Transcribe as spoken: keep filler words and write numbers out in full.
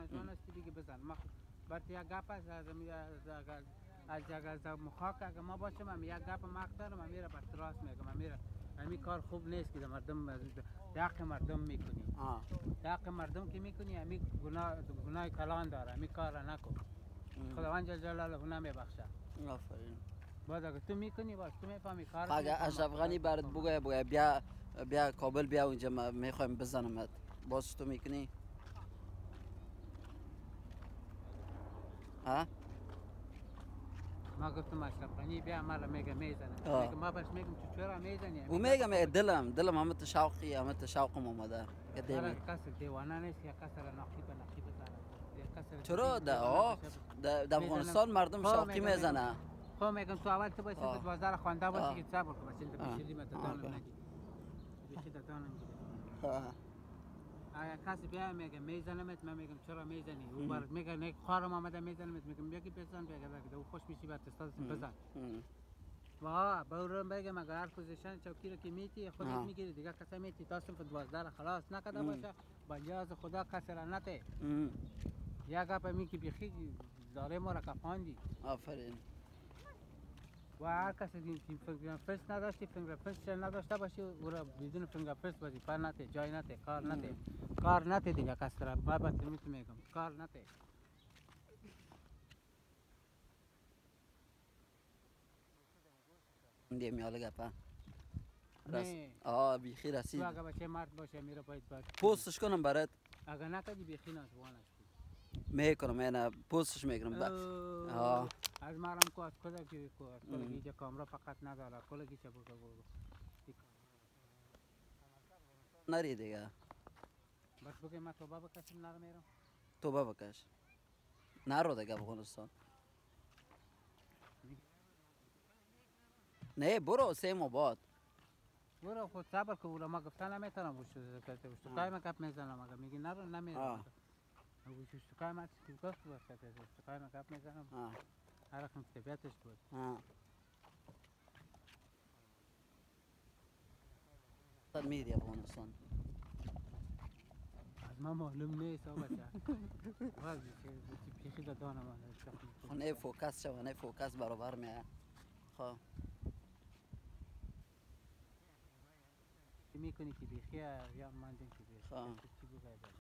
آن است دیگه بزن ما برای یک گپ است از از از مخاک اگه ما باشم هم یک گپ مخ دارم من میره بر تراس میگم من میره همین کار خوب نیست که مردم حق مردم میکنی حق مردم که میکنی همین گناه گناه کلان داره همین کار را نکن خداوند جل جلاله نمیبخشه آفرین باز اگه تو میکنی باز تو میفهمی کار اگه اشرف غنی برات بگه بگه بیا بیا کابل بیا اونجا میخوایم بزنمت باز تو میکنی ها ما گفتم اشرف غنی بیا مرا میگه میزنه میگه ما بس میگم تو چرا میزنی او میگه میگه دلم دلم همه تشوقی همه تشوقم اومده قدیم کس دیوانه نیست یا کس را نقیب نقیب بزنه چرا در در افغانستان مردم شوقی میزنه خب میگم تو اول تو باشی بازار خوانده باشی که صبر کن باشی بشیلی متدانم نگی بشی دادانم نگی آیا کسی بیا میگه میزنمت من میگم چرا میزنی او بر میگه نه خارم آمده میزنمت میگم یکی بزن بگه بگه او خوش میشی بعد استاد بزن وا باورم بگم اگر هر پوزیشن چوکی رو که میتی خودت میگیری دیگه کسی میتی تاسم فوت بازدار خلاص نکده باشه با جاز خدا کسی را نته یا گپ میکی بیخی داره ما را کفاندی آفرین و هر کسی که فینگر پرست نداشتی فینگر پرست نداشته باشی او را بدون فینگر پرست وظیفه نته جای نته کار نته کار نته دیگه کس را ما بس میگم کار نته دی میاله گپا نه آه بیخی رسید تو اگه بچه مرد باشه میره باید باید پوستش کنم برات اگه نکدی بیخی ناتوانش میکنم من پوستش میکنم بس آه از مرم کو از کجا کی کو از کلا اینجا کامرا فقط نداره کلا کی چه بگو نری دیگه بس بگه من توبه بکشم نرو میرم توبه بکش نرو دیگه افغانستان نه برو سه ماه بعد برو خود صبر کن برو ما گفتن نمیتونم وش کرده وش تو کای مکپ میزنم اگه میگی نرو نمیرم وش تو کای ما چی گفت وش کرده تو کای مکپ میزنم هر رقم طبیعتش بود صد میری افغانستان از ما معلوم نیست آقا بچه ولی چی پیشی دادانم خونه فوکس شو نه فوکس برابر میه خب میکنی که بیخیه یا من دیم که بیخیه چی بگه